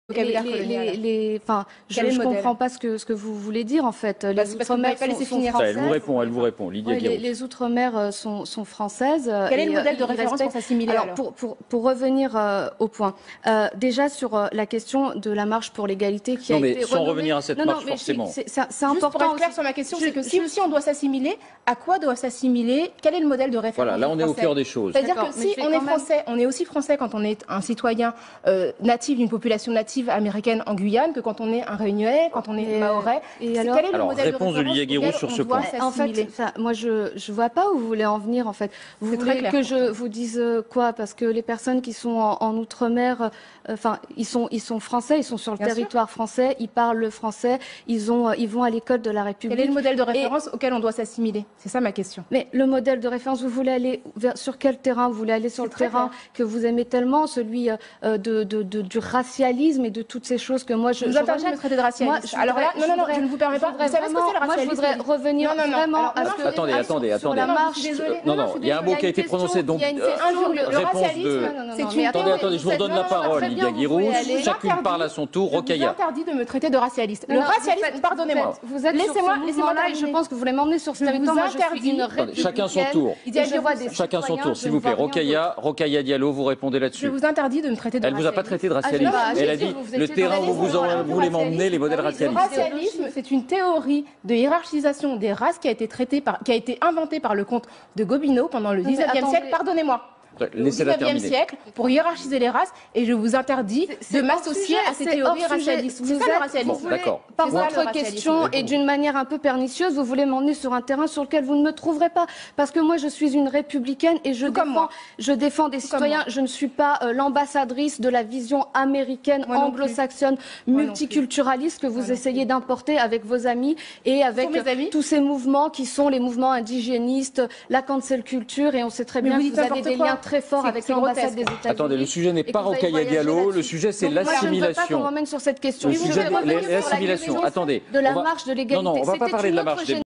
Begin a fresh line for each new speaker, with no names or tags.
Enfin, je comprends pas ce que vous voulez dire en fait. Les outre-mer sont françaises.
Elle vous répond, Lydia Guiraud.
Les outre-mer sont françaises.
Quel est le modèle de référence pour s'assimiler alors?
Pour revenir au point, déjà sur la question de la marche pour l'égalité qui a été
sans revenir à cette marche forcément.
C'est important.
Pour être clair sur ma question, c'est que si on doit s'assimiler, à quoi doit s'assimiler? Quel est le modèle de référence?
Voilà, là on est au cœur des choses.
C'est-à-dire que si on est français, on est aussi français quand on est un citoyen natif d'une population native américaine en Guyane que quand on est un Réunionnais, quand on est mahorais.
Et
quel est le modèle
réponse de Lydia Guiraud sur ce point.
En fait, moi je vois pas où vous voulez en venir en fait. Vous voulez que je vous dise quoi? Parce que les personnes qui sont en outre-mer, enfin ils sont français, ils sont sur le territoire français, ils parlent le français, ils vont à l'école de la République.
Quel est le modèle de référence auquel on doit s'assimiler? C'est ça ma question.
Mais le modèle de référence, vous voulez aller sur quel terrain? Vous voulez aller sur le terrain que vous aimez tellement, celui du racialisme et de toutes ces choses que moi je
vous interdis de me traiter de racialiste. Alors là, non, je ne vous permets pas. Vous savez ce que c'est le racialisme?
Moi, je voudrais revenir vraiment à ce que...
Attendez.
La marche...
Non, il y a un mot qui a été prononcé, donc réponse de... Attendez, je vous redonne la parole, Lydia Guiraud. Chacune parle à son tour. Rokhaya.
Je vous interdis de me traiter de racialiste. Le racialisme, pardonnez-moi.
Laissez-moi là et je pense que vous voulez m'emmener sur ce territoire. Moi, je suis une républicaine.
Chacun son tour. Chacun son tour, s'il vous plaît. Rokhaya Diallo, vous répondez là-dessus.
Je vous interdis de me traiter de racialiste.
Elle vous a pas traité de racialiste. Elle a dit le terrain où vous voulez m'emmener, les modèles racialistes.
Le racialisme, c'est une théorie de hiérarchisation des races qui a été inventée par le comte de Gobineau pendant le 19e siècle. Pardonnez-moi.
Laissez-la terminer.
Siècle pour hiérarchiser les races et je vous interdis de m'associer à ces théories racialistes. C'est ça le racialisme.
D'accord.
Par votre question et d'une manière un peu pernicieuse, vous voulez m'emmener sur un terrain sur lequel vous ne me trouverez pas. Parce que moi, je suis une républicaine et je défends des citoyens. Je ne suis pas l'ambassadrice de la vision américaine, anglo-saxonne, multiculturaliste que vous essayez d'importer avec vos amis et avec tous ces mouvements qui sont les mouvements indigénistes, la cancel culture et on sait très bien que vous avez des liens très fort avec l'ambassade des États-Unis.
Attendez, le sujet n'est pas Rokhaya Diallo, le sujet c'est l'assimilation.
Je ne veux pas qu'on m'emmène sur cette question.
L'assimilation, attendez.
De la marche de l'égalité.
Non, on ne va pas parler de la marche.